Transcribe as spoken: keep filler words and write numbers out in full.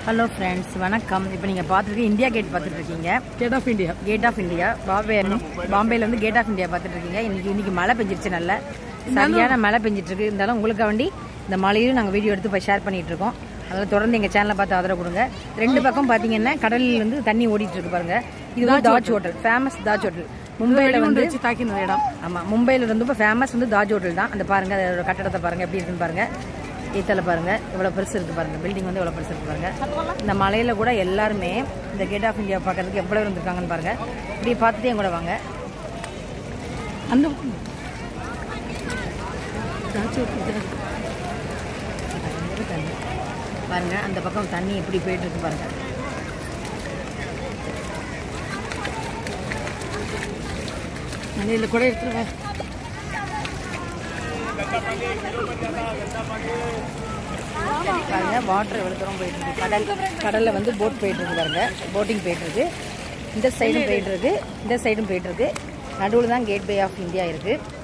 Hello friends, வணக்கம். இப்போ நீங்கள் பார்த்துருக்கு இந்தியா கேட் பார்த்துட்டு இருக்கீங்க. Gate of India gate of India Bombay பாம்பேல வந்து கேட் ஆஃப் இந்தியா பார்த்துட்டு இருக்கீங்க. இன்னைக்கு இன்னைக்கு மழை பெஞ்சிருச்சு, நல்ல சரியான மழை பெஞ்சிட்டு இருக்கு. இருந்தாலும் உங்களுக்கு வேண்டி இந்த மழையிலும் நாங்கள் வீடியோ எடுத்து போய் ஷேர் பண்ணிட்டு இருக்கோம். அதில் தொடர்ந்து எங்கள் சேனலை பார்த்து ஆதரவு கொடுங்க. ரெண்டு பக்கம் பார்த்தீங்கன்னா கடலில் வந்து தண்ணி ஓடிட்டு இருக்கு பாருங்க. இது வந்து Taj hotel, famous Taj hotel. மும்பையில் வந்து தாக்கின இடம். ஆமாம், மும்பையில் வந்து இப்போ ஃபேமஸ் வந்து தாஜ் ஹோட்டல் தான். அந்த பாருங்க, அதோட கட்டடத்தை பாருங்க எப்படி இருக்குன்னு பாருங்க. ஈத்தல பாருங்க எவ்வளோ பெருசு இருக்கு பாருங்க. பில்டிங் வந்து எவ்வளோ பெருசு இருக்கு பாருங்க. இந்த மலையில கூட எல்லாருமே இந்த கேட் ஆஃப் இந்தியா பார்க்கறதுக்கு எவ்வளோ இருந்திருக்காங்கன்னு பாருங்க. இப்படி பார்த்துட்டே என் கூட வாங்க. அந்த பாருங்க, அந்த பக்கம் தண்ணி எப்படி போயிட்டு இருக்கு பாருங்க. மலையில கூட எடுத்துருவேன். பாருங்க, வாட்டர் எவ்வளோ தூரம் போயிட்டு இருக்கு. கடல் கடலில் வந்து போட் போயிட்டு இருக்கு பாருங்க. போட்டிங் போயிட்டு இருக்கு. இந்த சைடும் போயிட்டு இருக்கு, இந்த சைடும் போயிட்டு இருக்கு. நடுவில் தான் கேட் வே ஆஃப் இந்தியா இருக்கு.